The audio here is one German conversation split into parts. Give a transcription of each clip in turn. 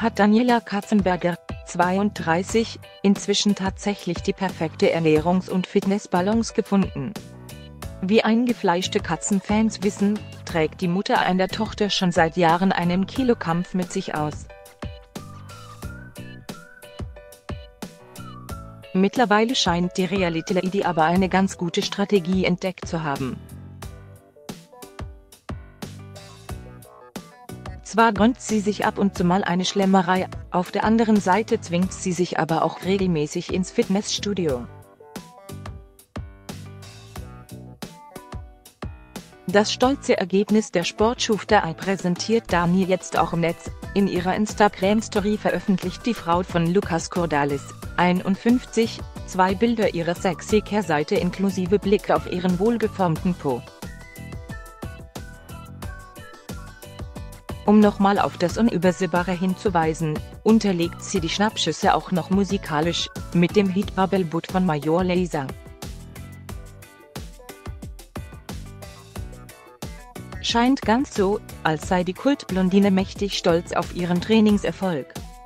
hat Daniela Katzenberger, 32, inzwischen tatsächlich die perfekte Ernährungs- und Fitnessbalance gefunden. Wie eingefleischte Katzenfans wissen, trägt die Mutter einer Tochter schon seit Jahren einen Kilokampf mit sich aus. Mittlerweile scheint die Reality-Lady aber eine ganz gute Strategie entdeckt zu haben. Zwar gönnt sie sich ab und zu mal eine Schlemmerei, auf der anderen Seite zwingt sie sich aber auch regelmäßig ins Fitnessstudio. Das stolze Ergebnis der Sportschufterei präsentiert Dani jetzt auch im Netz. In ihrer Instagram-Story veröffentlicht die Frau von Lucas Cordalis, 51, 2 Bilder ihrer sexy Kehrseite inklusive Blick auf ihren wohlgeformten Po. Um nochmal auf das Unübersehbare hinzuweisen, unterlegt sie die Schnappschüsse auch noch musikalisch, mit dem Hit Bubble Butt von Major Lazer. Scheint ganz so, als sei die Kultblondine mächtig stolz auf ihren Trainingserfolg.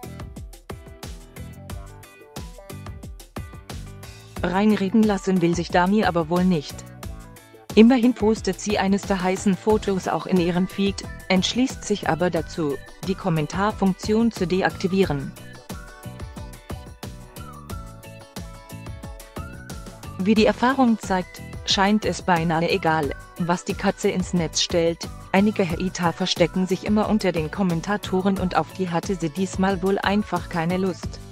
Reinreden lassen will sich Dani aber wohl nicht. Immerhin postet sie eines der heißen Fotos auch in ihren Feed, entschließt sich aber dazu, die Kommentarfunktion zu deaktivieren. Wie die Erfahrung zeigt, scheint es beinahe egal, was die Katze ins Netz stellt. Einige Hater verstecken sich immer unter den Kommentatoren und auf die hatte sie diesmal wohl einfach keine Lust.